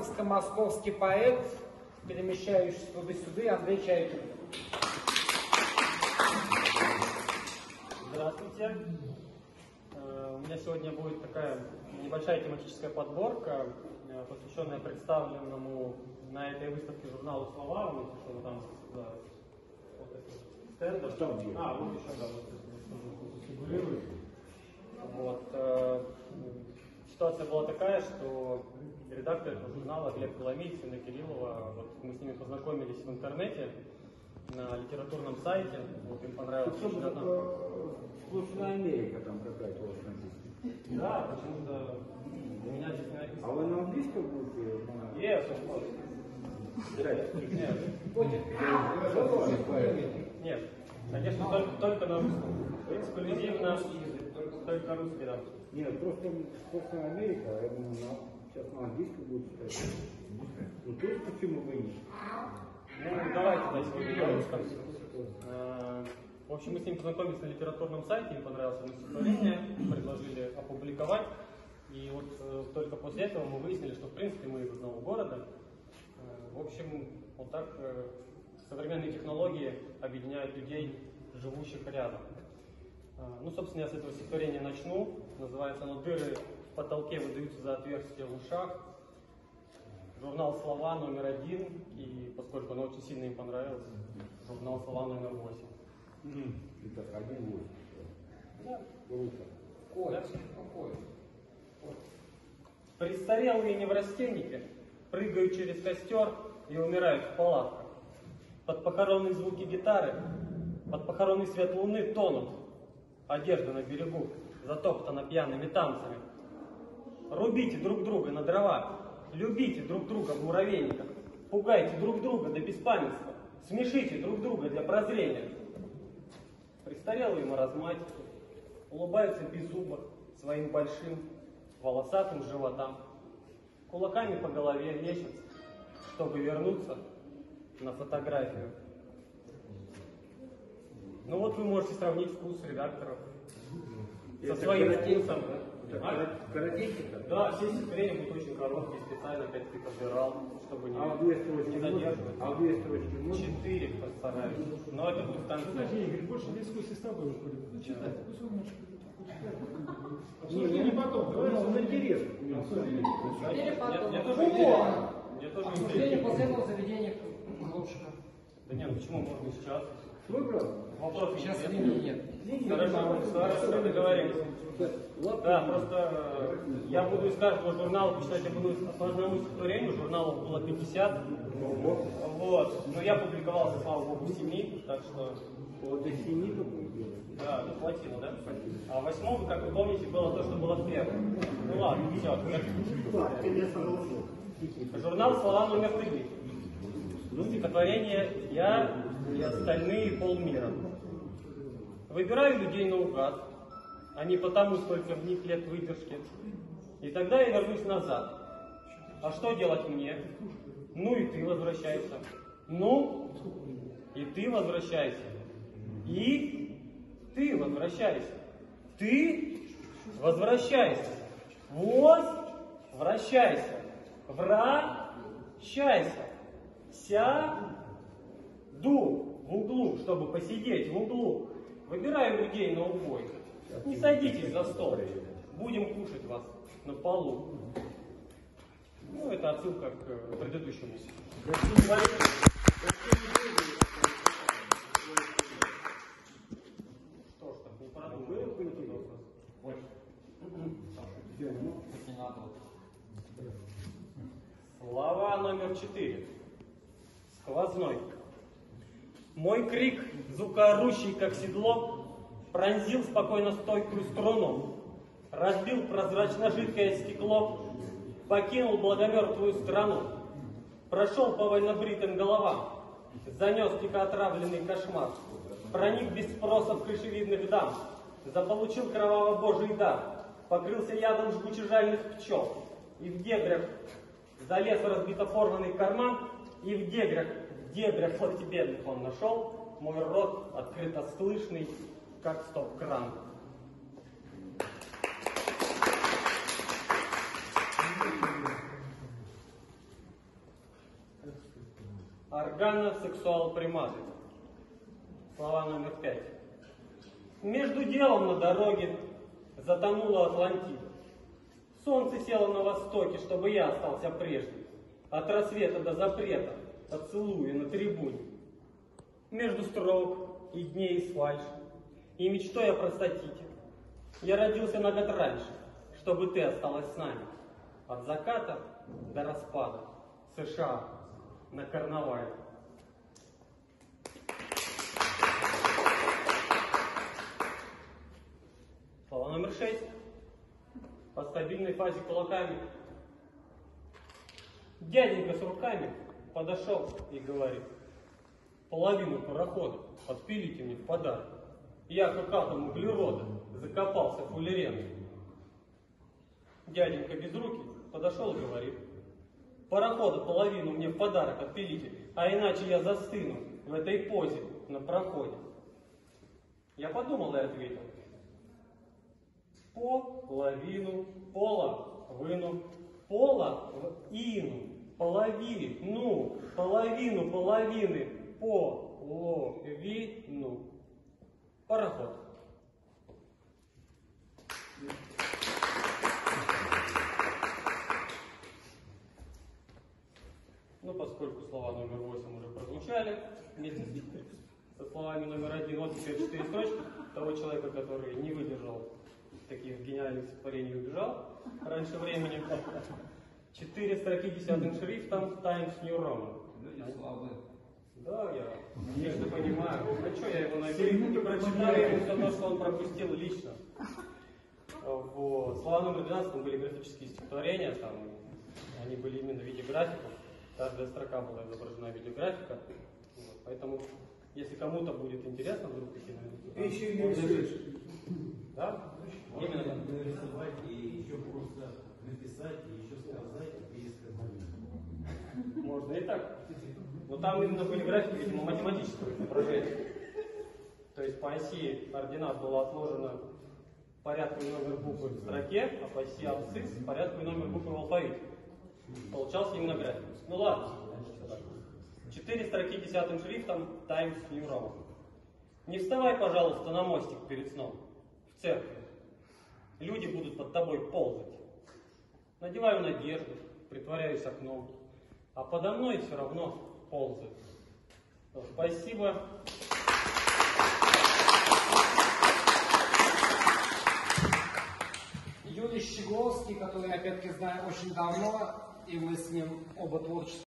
саратовско-московский поэт, перемещающийся туда-сюда, Андрей Чайкин. Здравствуйте. У меня сегодня будет такая небольшая тематическая подборка, посвященная представленному на этой выставке журналу «Слова». Вы видите, что там стендов. Вот еще, да, вот фигурирует. Вот. Ситуация была такая, что редактор этого журнала Глеб Коломейц и Инна Кириллова, вот мы с ними познакомились в интернете, на литературном сайте, вот им понравилось. Сплошная Америка там какая-то у вас написана. Да, почему-то у меня здесь не написано. А вы на английском будете? Yes, of course. Нет, конечно, только на русском. Эксклюзивно, только русский, да. Нет, просто сплошная Америка, я думаю, сейчас на английском будет читать. Ну то есть почему вы не? Ну, давайте, да, сегодня на русском. В общем, мы с ним познакомились на литературном сайте, им понравилось одно стихотворение, предложили опубликовать. И вот только после этого мы выяснили, что в принципе мы из одного города. В общем, вот так современные технологии объединяют людей, живущих рядом. Ну, собственно, я с этого стихотворения начну. Называется оно «Дыры в потолке выдаются за отверстия в ушах». Журнал «Слова» номер 1, и поскольку оно очень сильно им понравилось, журнал «Слова» номер 8. Итак, 1-8. Да. Круто. Да? Престарелые неврастенники прыгают через костер и умирают в палатках. Под похоронные звуки гитары, под похоронный свет луны тонут. Одежда на берегу затоптана пьяными танцами. Рубите друг друга на дрова, любите друг друга в муравейниках, пугайте друг друга до беспамятства, смешите друг друга для прозрения. Престарелые маразматики улыбаются без зуба своим большим волосатым животам, кулаками по голове лечатся, чтобы вернуться на фотографию. Ну вот вы можете сравнить вкус редакторов со своим вкусом. Коротенько? Да, все стихотворения будут очень короткие, специально опять-таки подбирал, чтобы не задерживать. А 2 строчки можно? 4 постараюсь. Но это будет в конце. Игорь, больше дискуссии с тобой выходит. Ну, читай. Не потом. Он интересно. Мне тоже интересно. Обсуждение последнего заведения Лобшика. Да нет, ну почему можно сейчас? Свой брат? Вопрос Сейчас нет. времени нет. Хорошо, договорились. Да, просто я буду из каждого журнала почитать по одному стихотворению, журналов было 50. Вот. Но я публиковался, слава богу, в 7, так что... Вот из 7 то будет делать. Да, хватило, да? А 8, как вы помните, было то, что было в первом. Ну ладно, все. Журнал «Слова» номер 3. Стихотворение «Я и остальные полмира». Выбираю людей наугад, а не потому, сколько в них лет выдержки. И тогда я вернусь назад. А что делать мне? Ну и ты возвращайся. Ну, и ты возвращайся. И ты возвращайся. Ты возвращайся. Возвращайся. Вращайся. Сяду в углу, чтобы посидеть в углу. Выбираю людей на убой. Не садитесь за стол. Будем кушать вас на полу. Ну, это отсылка к предыдущему. Что ж, так не продумали. Слова номер 4. Сквозной. Мой крик, звукоорущий, как седло, пронзил спокойно стойкую струну, разбил прозрачно-жидкое стекло, покинул благомертвую страну, прошел по вольнобритым головам, занес дикоотравленный кошмар, проник без спроса в крышевидных дам, заполучил кроваво-божий дар, покрылся ядом жгуче-жальных пчел, и в дебрях залез в разбито-порванный карман, и в дебрях локтебедных он нашел мой рот открыто слышный, как стоп-кран. органосексуал-приматы. Слова номер 5. Между делом на дороге затонула Атлантида. Солнце село на востоке, чтобы я остался прежним. От рассвета до запрета поцелуя на трибуне. Между строк и дней из фальши, и мечтой о простатите. Я родился на год раньше, чтобы ты осталась с нами. От заката до распада США на карнавале. Слова номер 6. По стабильной фазе кулаками. Дяденька с руками подошел и говорит: половину парохода подпилите мне в подарок. Я как атом углерода закопался в фуллерену. Дяденька без руки подошел и говорит: парохода половину мне в подарок отпилите, а иначе я застыну в этой позе на проходе. Я подумал и ответил: половину, половину, половину, половину, половину, половины, половину. Пароход. Ну, поскольку слова номер 8 уже прозвучали, вместе со словами номер 1, вот еще 4 строчки того человека, который не выдержал таких гениальных сотворений и убежал раньше времени. 4 строки 10 шрифтом Times New Roman. Да, я, конечно, понимаю. А что, я его на перепутке прочитаю ему за то, что он пропустил лично. Вот. Слова номер 12 там были графические стихотворения, там они были именно в виде графиков. Каждая строка была изображена в виде графика. Вот. Поэтому, если кому-то будет интересно, вдруг такие Ты еще и рисуешь. Да? Именно так. Нарисовать и еще просто написать, и еще сказать, и пересказать. Можно и так. Но там именно были графики, видимо, математического изображения. То есть по оси координат было отложено порядку и номер буквы в строке, а по оси абсцисс порядку и номер буквы в алфавите. Получался именно график. Ну ладно. 4 строки 10 шрифтом Times New Roman. Не вставай, пожалуйста, на мостик перед сном. В церкви. Люди будут под тобой ползать. Надеваю надежду, притворяюсь окном, а подо мной все равно ползают. Спасибо. Юрий Щегловский, который, опять-таки, знаю очень давно, и мы с ним оба творчески